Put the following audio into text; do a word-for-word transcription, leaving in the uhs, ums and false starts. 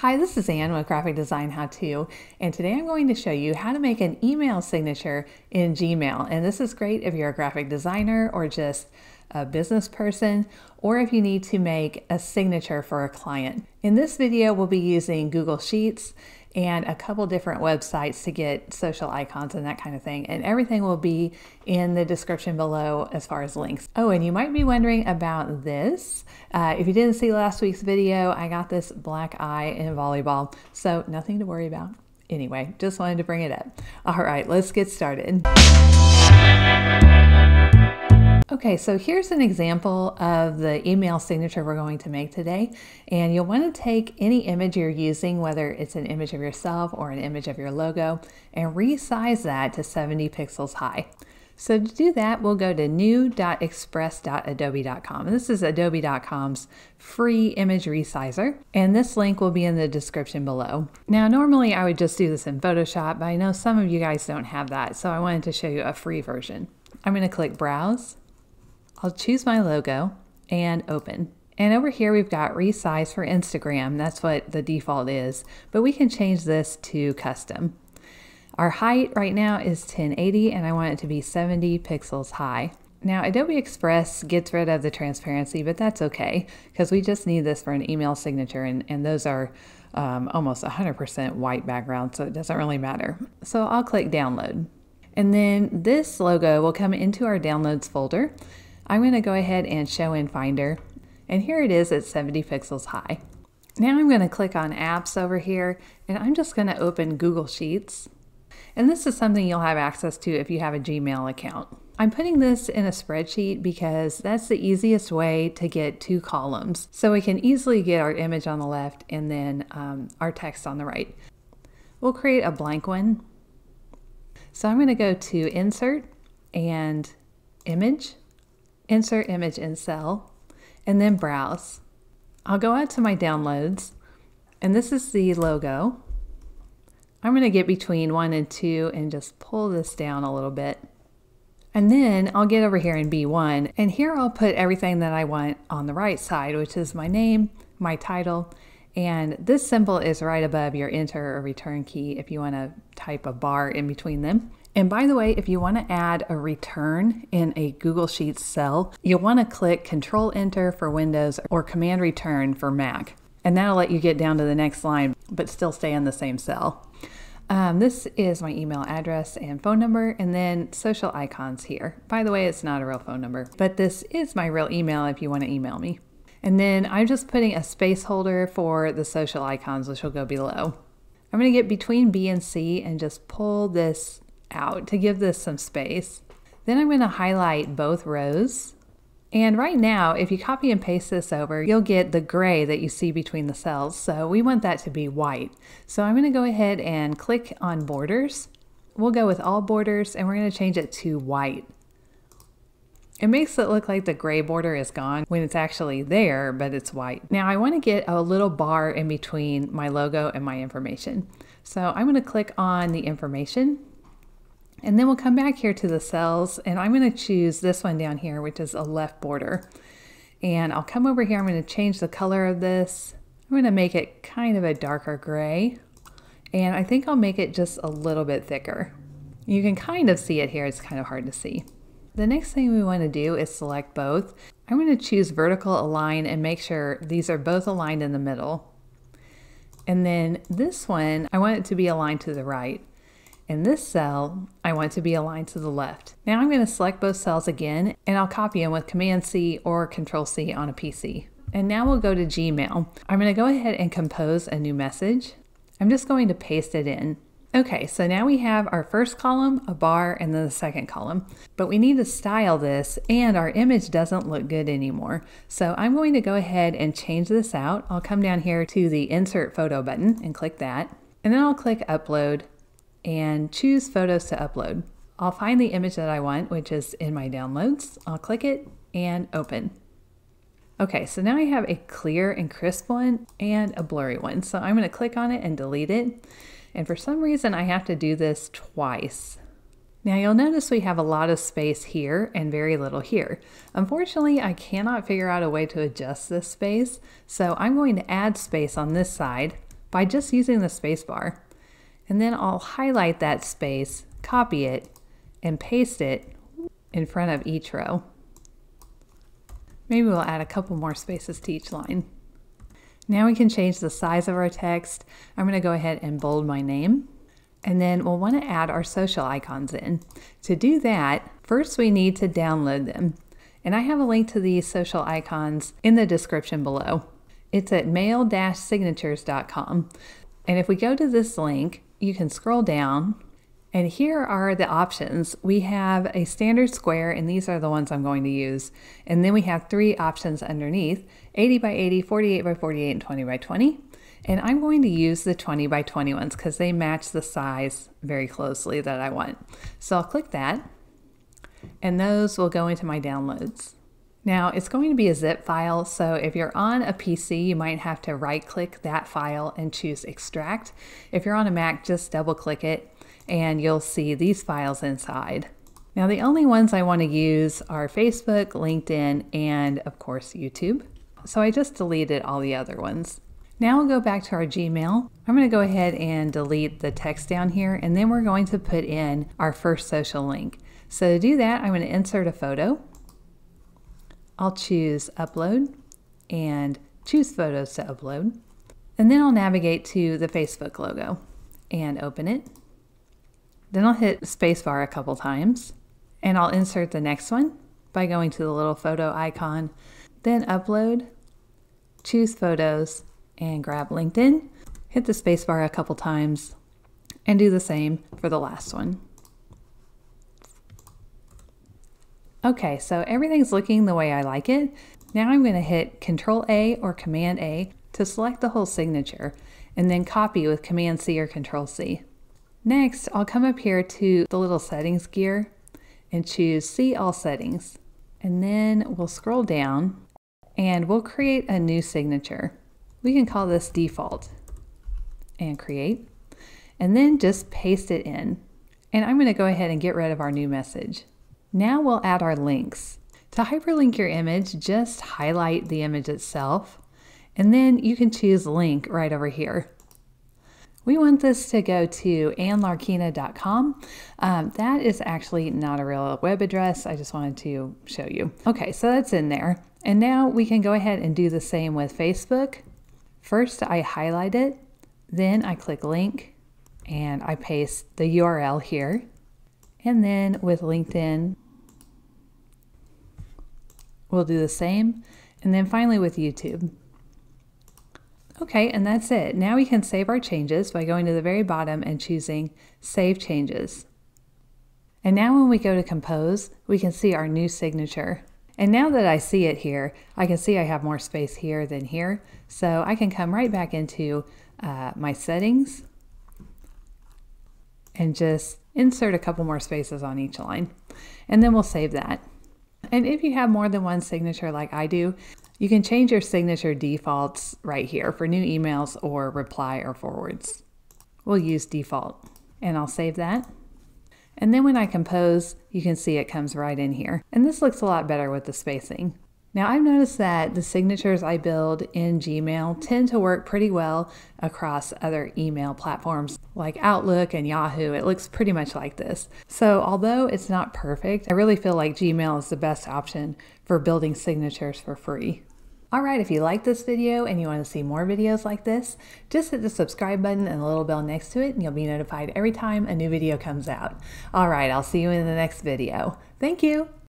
Hi, this is Ann with Graphic Design How To, and today I'm going to show you how to make an email signature in Gmail. And this is great if you're a graphic designer or just a business person, or if you need to make a signature for a client. In this video, we'll be using Google Sheets and a couple different websites to get social icons and that kind of thing. And everything will be in the description below as far as links. Oh, and you might be wondering about this. Uh, if you didn't see last week's video, I got this black eye in volleyball, so nothing to worry about. Anyway, just wanted to bring it up. All right, let's get started. Okay, so here's an example of the email signature we're going to make today. And you'll want to take any image you're using, whether it's an image of yourself or an image of your logo, and resize that to seventy pixels high. So to do that, we'll go to new dot express dot adobe dot com. And this is adobe dot com's free image resizer. And this link will be in the description below. Now, normally I would just do this in Photoshop, but I know some of you guys don't have that. So I wanted to show you a free version. I'm going to click Browse. I'll choose my logo and open. And over here we've got resize for Instagram. That's what the default is, but we can change this to custom. Our height right now is ten eighty and I want it to be seventy pixels high. Now Adobe Express gets rid of the transparency, but that's okay because we just need this for an email signature, and, and those are um, almost one hundred percent white background, so it doesn't really matter. So I'll click download. And then this logo will come into our downloads folder. I'm going to go ahead and show in Finder, and here it is at seventy pixels high. Now I'm going to click on apps over here, and I'm just going to open Google Sheets. And this is something you'll have access to if you have a Gmail account. I'm putting this in a spreadsheet because that's the easiest way to get two columns. So we can easily get our image on the left and then um, our text on the right. We'll create a blank one. So I'm going to go to Insert and Image. Insert image in cell, and then browse. I'll go out to my downloads, and this is the logo. I'm going to get between one and two and just pull this down a little bit. And then I'll get over here in B one, and here I'll put everything that I want on the right side, which is my name, my title, and this symbol is right above your enter or return key if you want to type a bar in between them. And by the way, if you want to add a return in a Google Sheets cell, you'll want to click Control Enter for Windows or Command Return for Mac. And that'll let you get down to the next line, but still stay in the same cell. Um, this is my email address and phone number, and then social icons here. By the way, it's not a real phone number, but this is my real email if you want to email me. And then I'm just putting a space holder for the social icons, which will go below. I'm going to get between B and C and just pull this out to give this some space. Then I'm going to highlight both rows. And right now, if you copy and paste this over, you'll get the gray that you see between the cells. So we want that to be white. So I'm going to go ahead and click on borders. We'll go with all borders, and we're going to change it to white. It makes it look like the gray border is gone when it's actually there, but it's white. Now I want to get a little bar in between my logo and my information. So I'm going to click on the information. And then we'll come back here to the cells, and I'm going to choose this one down here, which is a left border. And I'll come over here, I'm going to change the color of this. I'm going to make it kind of a darker gray. And I think I'll make it just a little bit thicker. You can kind of see it here, it's kind of hard to see. The next thing we want to do is select both. I'm going to choose vertical align and make sure these are both aligned in the middle. And then this one, I want it to be aligned to the right. In this cell, I want to be aligned to the left. Now I'm going to select both cells again, and I'll copy them with Command C or Control C on a P C. And now we'll go to Gmail. I'm going to go ahead and compose a new message. I'm just going to paste it in. Okay, so now we have our first column, a bar, and then the second column. But we need to style this, and our image doesn't look good anymore. So I'm going to go ahead and change this out. I'll come down here to the Insert Photo button and click that. And then I'll click Upload and choose Photos to upload. I'll find the image that I want, which is in my downloads. I'll click it and open. Okay, so now I have a clear and crisp one and a blurry one. So I'm going to click on it and delete it. And for some reason, I have to do this twice. Now you'll notice we have a lot of space here and very little here. Unfortunately, I cannot figure out a way to adjust this space. So I'm going to add space on this side by just using the space bar. And then I'll highlight that space, copy it, and paste it in front of each row. Maybe we'll add a couple more spaces to each line. Now we can change the size of our text. I'm going to go ahead and bold my name. And then we'll want to add our social icons in. To do that, first we need to download them. And I have a link to these social icons in the description below. It's at mail dash signatures dot com. And if we go to this link, you can scroll down, and here are the options. We have a standard square, and these are the ones I'm going to use. And then we have three options underneath, eighty by eighty, forty-eight by forty-eight, and twenty by twenty. And I'm going to use the twenty by twenty ones because they match the size very closely that I want. So I'll click that, and those will go into my downloads. Now it's going to be a zip file, so if you're on a P C, you might have to right click that file and choose extract. If you're on a Mac, just double click it and you'll see these files inside. Now the only ones I want to use are Facebook, LinkedIn, and of course YouTube. So I just deleted all the other ones. Now we'll go back to our Gmail. I'm going to go ahead and delete the text down here, and then we're going to put in our first social link. So to do that, I'm going to insert a photo. I'll choose upload and choose photos to upload. And then I'll navigate to the Facebook logo and open it. Then I'll hit spacebar a couple times, and I'll insert the next one by going to the little photo icon, then upload, choose photos, and grab LinkedIn, hit the spacebar a couple times, and do the same for the last one. Okay, so everything's looking the way I like it. Now I'm going to hit Control A or Command A to select the whole signature, and then copy with Command C or Control C. Next, I'll come up here to the little settings gear and choose See All Settings. And then we'll scroll down and we'll create a new signature. We can call this Default and create, and then just paste it in. And I'm going to go ahead and get rid of our new message. Now we'll add our links. To hyperlink your image, just highlight the image itself, and then you can choose link right over here. We want this to go to ann larkina dot com. Um, that is actually not a real web address. I just wanted to show you. Okay, so that's in there. And now we can go ahead and do the same with Facebook. First, I highlight it, then I click link, and I paste the U R L here. And then with LinkedIn, we'll do the same. And then finally with YouTube. Okay, and that's it. Now we can save our changes by going to the very bottom and choosing Save Changes. And now when we go to Compose, we can see our new signature. And now that I see it here, I can see I have more space here than here. So I can come right back into uh, my settings and just insert a couple more spaces on each line. And then we'll save that. And if you have more than one signature like I do, you can change your signature defaults right here for new emails or reply or forwards. We'll use default, and I'll save that. And then when I compose, you can see it comes right in here. And this looks a lot better with the spacing. Now I've noticed that the signatures I build in Gmail tend to work pretty well across other email platforms like Outlook and Yahoo. It looks pretty much like this. So although it's not perfect, I really feel like Gmail is the best option for building signatures for free. Alright, if you like this video and you want to see more videos like this, just hit the subscribe button and the little bell next to it and you'll be notified every time a new video comes out. Alright, I'll see you in the next video. Thank you!